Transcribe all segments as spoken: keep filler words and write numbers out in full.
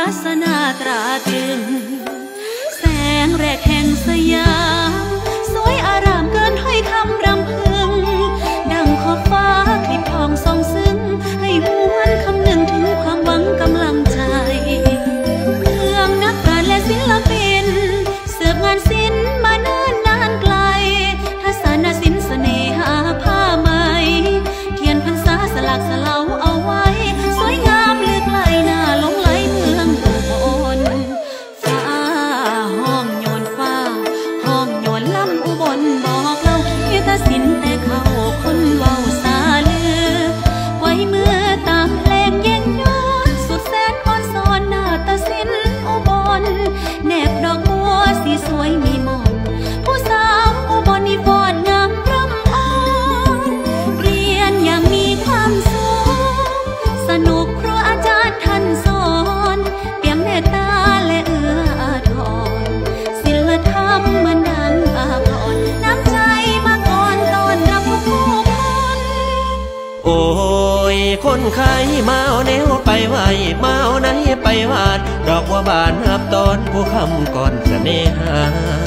สนาตราตรึงแสงแรกแห่งสยามสวยอารามเกินถ้อยคำรำพึงดังขอบฟ้าคลิปทองส่องซึ้งให้หวนคำนึงถึงความหวังกำลังใจเครื่องนักปราชญ์และศิลปินเสิร์ฟงานศิลป์มาเนิ่นนานไกลทัศนศิลป์เสน่หาผ้าไหมเทียนพรรษาสลักสลาเอาไว้สวยงามลึกไกลหน้าหลงไหลเมืองอุบลฟ้าห้องโยนฟ้าห้องโยนลำอุบลบอกเราเฮตศิลป์แต่เขาคนเว้าสาลือไว้เมื่อตามเพลงเย็นย้อนสุดแสนอ่อนสอนหน้าตาศิลป์อุบลแนบดอกบัวสีสวยมีมนผู้สาวอุบลนี่ฟอนงามรำอ่อนเรียนอย่างมีความสุขสนุกครูอาจารย์ท่านสอนเปี่ยมเมตตาและเอื้ออาทรศิลธรรมมันดังอาภรณ์น้ำใจมาก่อนตอนรับผู้คนโอ้ยคนไข้มาเอาแนวไปไหวมาเอาไหนไปวาดดอกว่าบานหับตอนผู้คำก่อนเสน่หา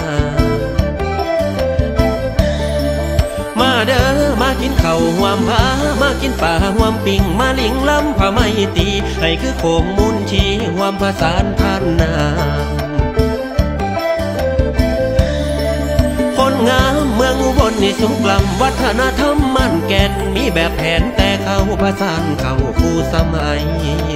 มาเด้อมากินข้าวหวามผามากินป่าหวามปิ่งมาลิงลำผ้าไหมตีให้คือโคงมุนชีหวามผสานพันนาคนงามเมืองอุบลนี่สุขลำวัฒนธรรมมั่นแก่นมีแบบแผนแต่เขาผสานเข้าคู่สมัย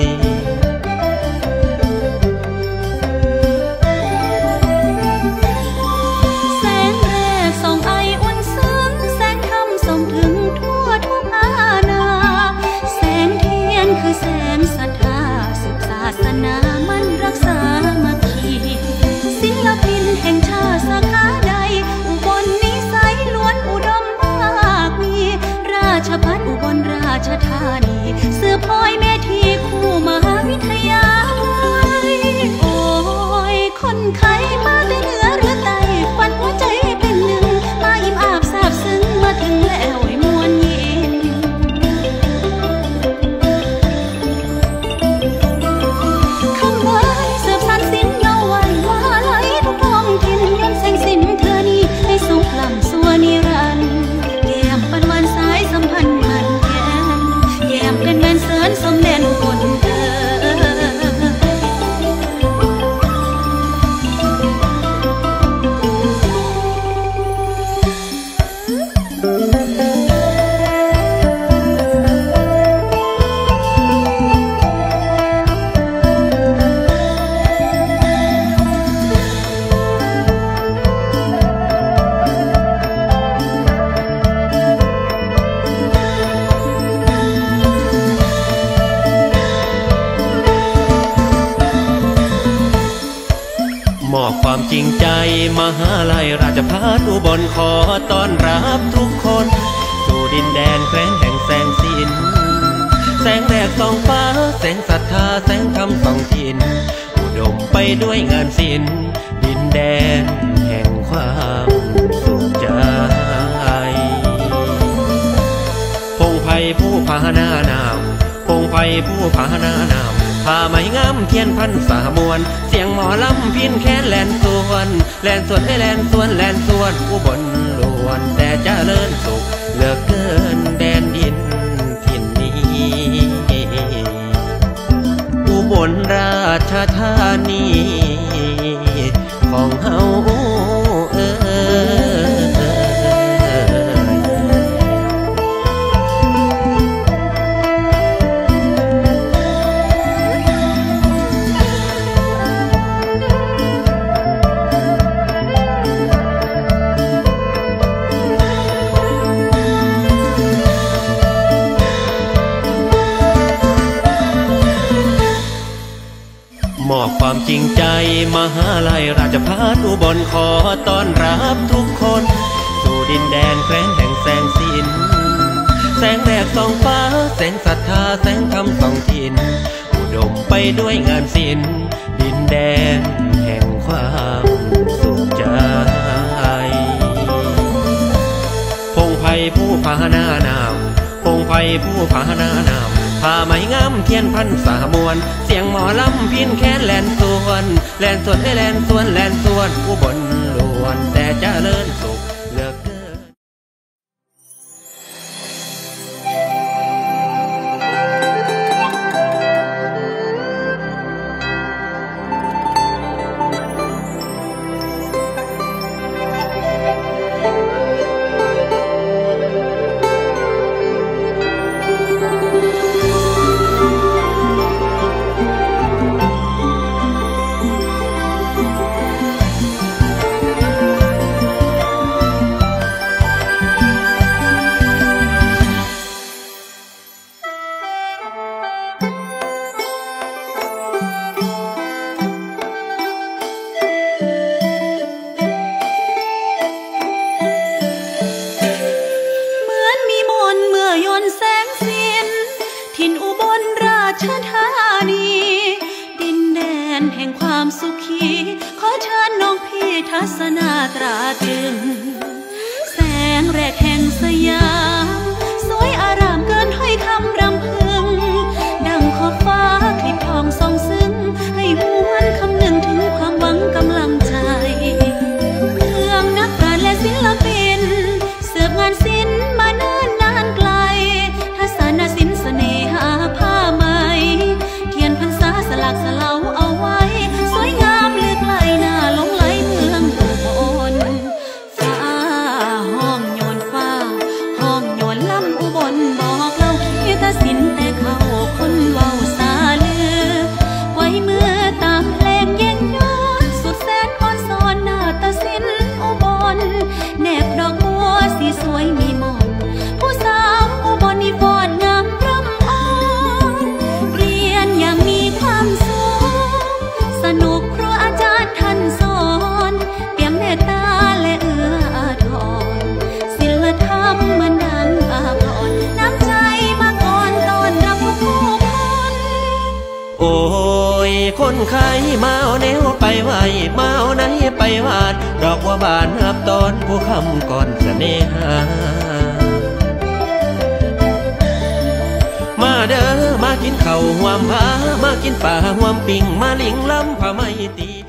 แสงแรกส่องไออุ่นซึ้งแสงธรรมส่องถึงทั่วทุกอาณาแสงเทียนคือแสงศรัทธาสืบศาสนามันรักษามัคคีศิลปินแห่งชาติสาขาใดอุบลนิสัยล้วนอุดมมากมีราชภัฏอุบลราชธานีเสือพลอยเมธีคู่มหาวิทยาลัยโอ้ยคนไข้มาแต่เหนือหรือใต้ฝันหัวใจเป็นหนึ่งมาอิ่มอาบซาบซึ้งมาถึงแล้วให้มวลยินคำว่าเสิร์ฟสรรศิลป์เยาวันมหาลัยทุกท้องถิ่นย้อนแสงสินเธอนี้ให้สุขลำสัวนิรันดร์แก้มปันวันสายสัมพันธ์มันแกนแก้มเป็นแมนเสริญสมเด็จคนเดิมอบความจริงใจมหาลัยราชภัฏอุบลขอต้อนรับทุกคนสู่ดินแดนแคว้นแห่งแสงสินแสงแรกส่องฟ้าแสงศรัทธาแสงธรรมส่องถิ่นอุดมไปด้วยงานศิลป์ดินแดนแห่งความสุขใจพงไพผู้พาหนานามพงไพผู้พาหนานามผ้าไหมงามเทียนพันสามวนเสียงหมอลำพินแค้นแลนส่วนแลนส่วนให้แลนส่วนแลนส่วนอุบลล้วนแต่เจริญสุขเหลือเกินแดนดินถิ่นนี้อุบลราชธานีของเฮาเอ่มอบความจริงใจมหาลัยราชภัฏอุบลขอต้อนรับทุกคนสู่ดินแดนแคว้นแห่งแสงสินแสงแรกส่องฟ้าแสงศรัทธาแสงธรรมส่องถิ่นอุดมไปด้วยงานศิลป์ดินแดนแห่งความสุขใจพงไพผู้พาหนานามพงไพผู้พาหนานามผ้าไหมงามเทียนพันสามวนเสียงหมอลำพินแค้นแลนส่วนแลนส่วนให้แลนส่วนแลนส่วนอุบลล้วนแต่เจริญสุขเหลือเกินสุขีขอเชิญน้องพี่ทัศนาตราตรึงแสงแรกแห่งสยามสวยอารามเกินถ้อยคำรำพึงดังขอบฟ้าคลิปทองส่องซึ้งให้หวนคำนึงถึงความหวังกำลังใจเมืองนักปราชญ์และศิลปินเสิร์ฟงานศิลป์มาเนิ่นนานไกลทัศนศิลป์เสน่หาผ้าไหมเทียนพรรษาสลักสลาเอาไว้สวยงามลือไกลหน้าหลงไหลเมืองอุบลฟ้าห้องโยนฟ้าห้องโยนลำอุบลบอกเล่าขีตศิลป์แต่เขาคนเว้าสาลือไว้เมื่อตามเพลงเย็นย้อนสุดแสนอ่อนซ้อนหน้าตาศิลป์อุบลแนบดอกบัวสีสวยมีมนผู้สาวอุบลนี่ฟ้อนงามรำอ่อนเรียนอย่างมีความสุขสนุกครูอาจารย์ท่านสอนเปี่ยมเมตตาและเอื้ออาทรศิลธรรมเหมือนดังอาภรณ์น้ำใจมาก่อนตอนรับผู้คนโอ้ยคนไข้มาเอาแนวไปไหวมาเอาไหนไปวาดดอกบัวบานหับตอนผู้คำก่อนเสน่หามาเด้อมากินข้าวหวามผามากินป่าหวามปิ่งมาลิงลำผ้าไหมตี